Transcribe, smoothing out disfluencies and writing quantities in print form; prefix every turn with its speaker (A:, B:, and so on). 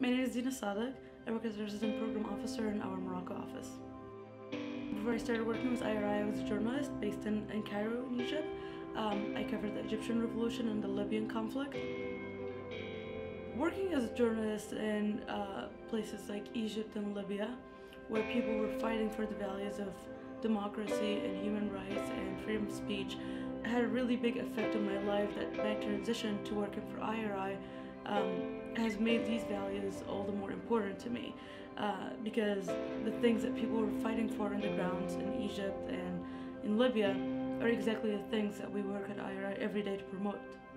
A: My name is Dina Sadek. I work as a resident program officer in our Morocco office. Before I started working with IRI, I was a journalist based in Cairo, in Egypt. I covered the Egyptian Revolution and the Libyan conflict. Working as a journalist in places like Egypt and Libya, where people were fighting for the values of democracy and human rights and freedom of speech, had a really big effect on my life. That my transition to working for IRI has made these values all the more important to me, because the things that people were fighting for on the ground in Egypt and in Libya are exactly the things that we work at IRI every day to promote.